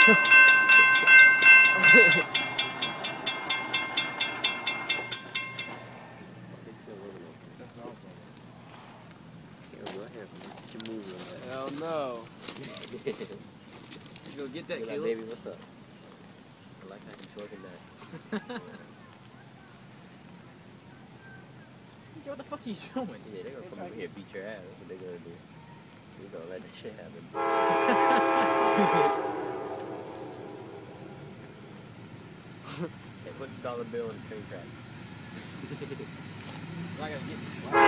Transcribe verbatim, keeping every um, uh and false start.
That's what I was saying. Yeah, go ahead. Keep moving. Hell no. You go get that, Like, Caleb. baby, what's up? I like how you twerking that. What the fuck are you doing? Yeah, they're gonna come over here and beat your ass. That's what they're gonna do. We're gonna let that shit happen. Hey, put the dollar bill in the train track. I gotta get